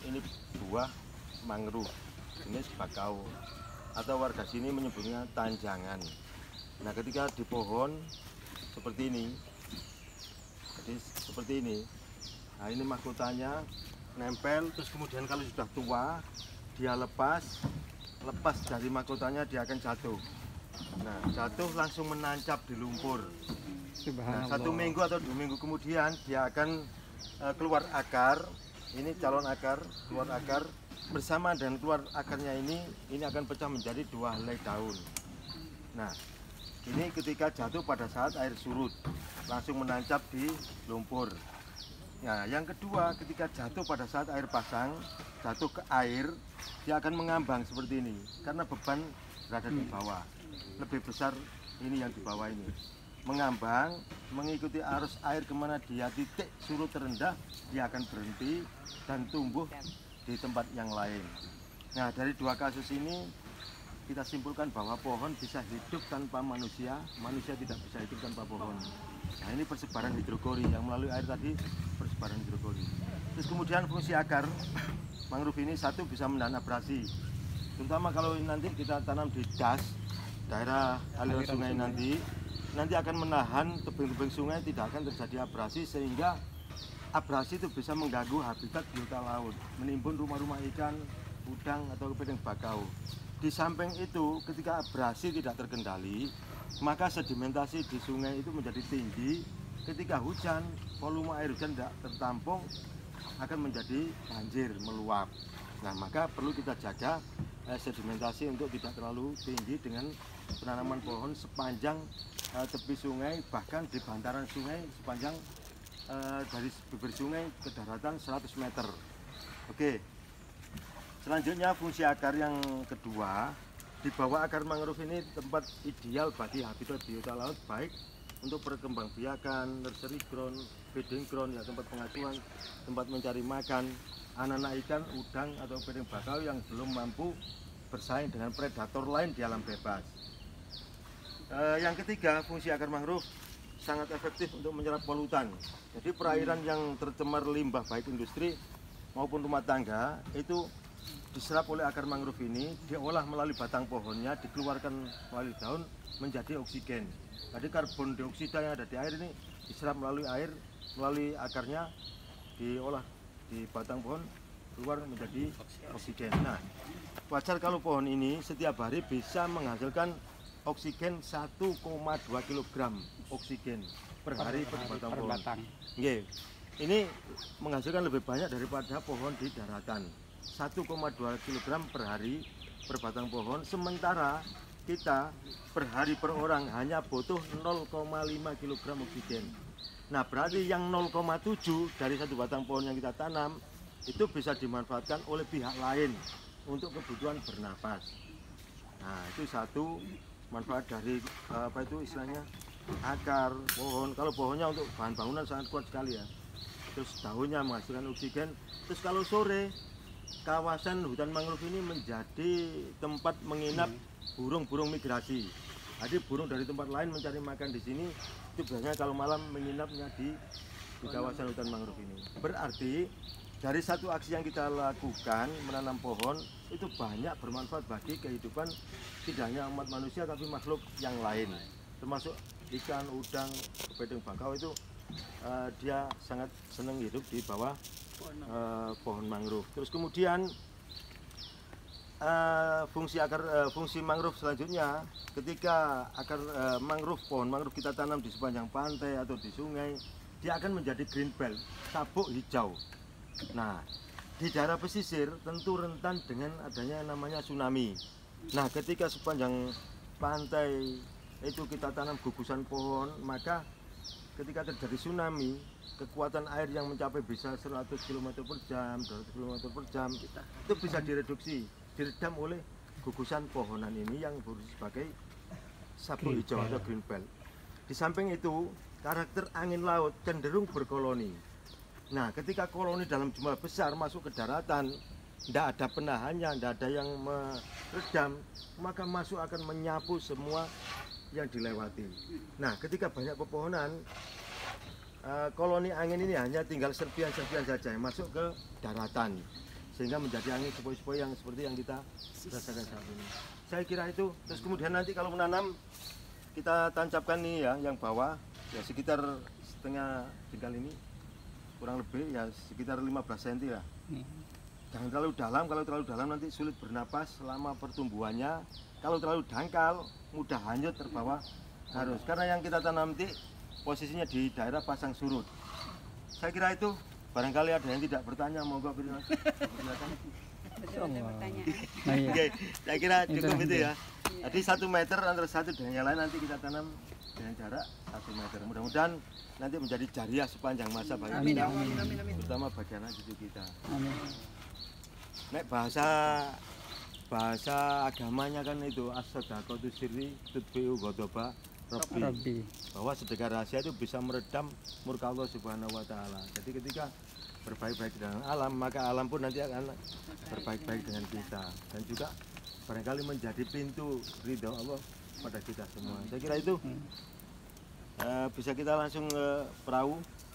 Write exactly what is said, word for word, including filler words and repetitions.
ini buah mangrove jenis bakau atau warga sini menyebutnya tanjangan. Nah, ketika di pohon seperti ini, jadi seperti ini. Nah, ini mahkotanya nempel, terus kemudian kalau sudah tua dia lepas, lepas dari mahkotanya dia akan jatuh. Nah, jatuh langsung menancap di lumpur. Nah, satu minggu atau dua minggu kemudian dia akan uh, keluar akar. Ini calon akar, keluar akar bersama dan keluar akarnya ini, ini akan pecah menjadi dua helai daun. Nah, ini ketika jatuh pada saat air surut, langsung menancap di lumpur. Nah, yang kedua, ketika jatuh pada saat air pasang, jatuh ke air, dia akan mengambang seperti ini, karena beban berada di bawah. Lebih besar ini yang di bawah ini. Mengambang, mengikuti arus air kemana dia titik surut terendah, dia akan berhenti dan tumbuh di tempat yang lain. Nah, dari dua kasus ini, kita simpulkan bahwa pohon bisa hidup tanpa manusia, manusia tidak bisa hidup tanpa pohon. Nah, ini persebaran hidrokori yang melalui air tadi, persebaran hidrokori. Terus kemudian fungsi akar mangrove ini satu bisa menahan abrasi, terutama kalau nanti kita tanam di das daerah aliran sungai nanti, nanti akan menahan tebing-tebing sungai, tidak akan terjadi abrasi sehingga abrasi itu bisa mengganggu habitat biota laut, menimbun rumah-rumah ikan, udang atau kepiting bakau. Di samping itu, ketika abrasi tidak terkendali, maka sedimentasi di sungai itu menjadi tinggi. Ketika hujan, volume air hujan tidak tertampung, akan menjadi banjir, meluap. Nah, maka perlu kita jaga eh, sedimentasi untuk tidak terlalu tinggi dengan penanaman pohon sepanjang eh, tepi sungai, bahkan di bantaran sungai sepanjang eh, dari bibir sungai ke daratan seratus meter. Oke. Selanjutnya fungsi akar yang kedua, di bawah akar mangrove ini tempat ideal bagi habitat biota laut, baik untuk perkembangbiakan, nursery ground, feeding ground, ya tempat pengasuhan, tempat mencari makan, anak-anak ikan, udang atau kepiting bakau yang belum mampu bersaing dengan predator lain di alam bebas. E, yang ketiga, fungsi akar mangrove sangat efektif untuk menyerap polutan. Jadi perairan yang tercemar limbah baik industri maupun rumah tangga itu diserap oleh akar mangrove ini, diolah melalui batang pohonnya, dikeluarkan melalui daun menjadi oksigen. Jadi karbon dioksida yang ada di air ini diserap melalui air, melalui akarnya, diolah di batang pohon, keluar menjadi oksigen. Nah, wajar kalau pohon ini setiap hari bisa menghasilkan oksigen satu koma dua kilogram oksigen per hari per batang pohon. Oke. Ini menghasilkan lebih banyak daripada pohon di daratan. satu koma dua kilogram per hari per batang pohon, sementara kita per hari per orang hanya butuh nol koma lima kilogram oksigen. Nah, berarti yang nol koma tujuh dari satu batang pohon yang kita tanam itu bisa dimanfaatkan oleh pihak lain untuk kebutuhan bernapas. Nah, itu satu manfaat dari apa itu istilahnya akar pohon. Kalau pohonnya untuk bahan bangunan sangat kuat sekali ya. Terus daunnya menghasilkan oksigen. Terus kalau sore, kawasan hutan mangrove ini menjadi tempat menginap burung-burung migrasi. Jadi burung dari tempat lain mencari makan di sini, itu biasanya kalau malam menginapnya di, di kawasan hutan mangrove ini. Berarti dari satu aksi yang kita lakukan, menanam pohon, itu banyak bermanfaat bagi kehidupan tidak hanya umat manusia tapi makhluk yang lain. Termasuk ikan, udang, kepiting bakau itu uh, dia sangat senang hidup di bawah Uh, pohon mangrove. Terus kemudian uh, fungsi akar uh, fungsi mangrove selanjutnya, ketika akar uh, mangrove pohon mangrove kita tanam di sepanjang pantai atau di sungai, dia akan menjadi green belt, sabuk hijau. Nah, di daerah pesisir tentu rentan dengan adanya namanya tsunami. Nah, ketika sepanjang pantai itu kita tanam gugusan pohon, maka ketika terjadi tsunami, kekuatan air yang mencapai bisa seratus kilometer per jam, dua ratus kilometer per jam, itu bisa direduksi, diredam oleh gugusan pohonan ini yang berfungsi sebagai sabuk hijau atau green belt. Di samping itu, karakter angin laut cenderung berkoloni. Nah, ketika koloni dalam jumlah besar masuk ke daratan, tidak ada penahannya, tidak ada yang meredam, maka masuk akan menyapu semua yang dilewati. Nah, ketika banyak pepohonan, koloni angin ini hanya tinggal serpian-serpian saja yang masuk ke daratan. sehingga menjadi angin sepoi-sepoi yang seperti yang kita rasakan saat ini. Saya kira itu. Terus kemudian nanti kalau menanam kita tancapkan nih ya yang bawah ya sekitar setengah jengkal ini, kurang lebih ya sekitar lima belas sentimeter lah. Jangan terlalu dalam, kalau terlalu dalam nanti sulit bernapas selama pertumbuhannya. Kalau terlalu dangkal mudah hanyut terbawa arus. Karena yang kita tanam nanti posisinya di daerah pasang surut. Saya kira itu. Barangkali ada yang tidak bertanya, monggo silakan. Oke, saya kira cukup itu ya. Jadi satu meter antara satu dengan yang lain nanti kita tanam dengan jarak satu meter. Mudah-mudahan nanti menjadi jariah sepanjang masa bagi kita, terutama bagi anak cucu kita. Nek bahasa bahasa agamanya kan itu as-shadaqatu sirri tudfi'u ghadaba Rabbi. Bahwa sedekah rahasia itu bisa meredam murka Allah Subhanahu wa taala. Jadi ketika berbaik-baik dengan alam, maka alam pun nanti akan berbaik-baik dengan kita. Dan juga barangkali menjadi pintu ridha Allah pada kita semua. Saya kira itu. Uh, bisa kita langsung ke perahu.